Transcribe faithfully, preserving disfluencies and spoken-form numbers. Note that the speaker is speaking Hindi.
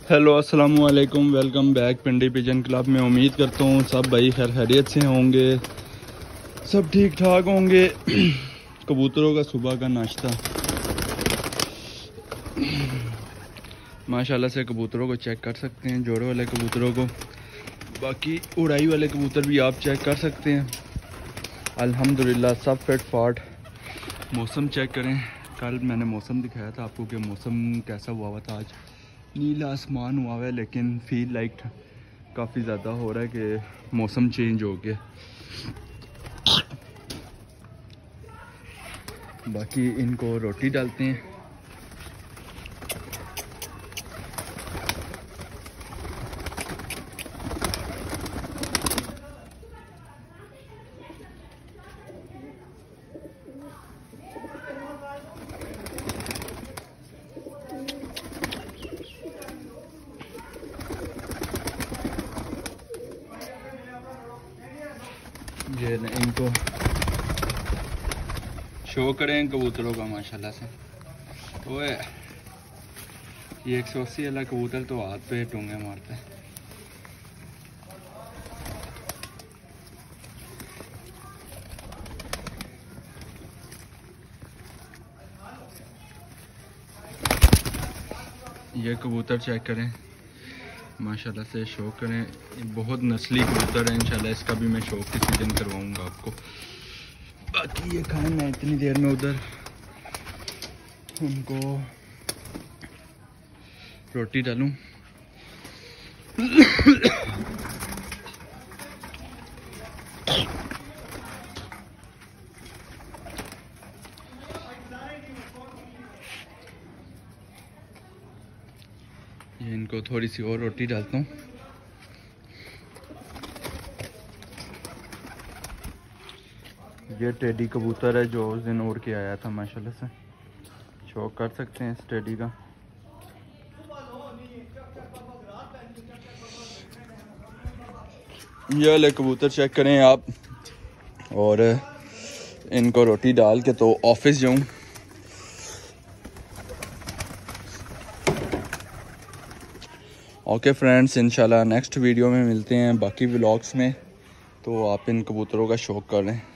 हेलो अस्सलाम वालेकुम, welcome back Pindi pigeon club में। उम्मीद करता हूँ सब भाई खैर खैरियत से होंगे, सब ठीक ठाक होंगे। कबूतरों का सुबह का नाश्ता माशाल्लाह से कबूतरों को चेक कर सकते हैं, जोड़े वाले कबूतरों को, बाकी उड़ाई वाले कबूतर भी आप चेक कर सकते हैं। अल्हम्दुलिल्लाह सब फिट फाट। मौसम चेक करें, कल मैंने मौसम दिखाया था आपको कि मौसम कैसा हुआ हुआ था। आज नीला आसमान हुआ हुआ है, लेकिन फील लाइक काफ़ी ज़्यादा हो रहा है कि मौसम चेंज हो गया। बाकी इनको रोटी डालते हैं। ये इनको शो करें कबूतरों का माशाल्लाह से। ओए ये एक सौ अस्सी वाला कबूतर तो हाथ पे टूंगे मारता है। ये कबूतर चेक करें माशाल्लाह से, शो करें। ये बहुत नस्ली कबूतर है, इंशाल्लाह इसका भी मैं शो किसी दिन करवाऊंगा आपको। बाकी ये खाएं, मैं इतनी देर में उधर उनको रोटी डालूं। ये इनको थोड़ी सी और रोटी डालता हूँ। ये टेडी कबूतर है जो उस दिन उड़ के आया था माशाल्लाह से, शो कर सकते हैं इस टेडी का। ये वाले कबूतर चेक करें आप, और इनको रोटी डाल के तो ऑफिस जाऊँ। ओके फ्रेंड्स, इंशाल्लाह नेक्स्ट वीडियो में मिलते हैं बाकी व्लॉग्स में। तो आप इन कबूतरों का शौक कर लें।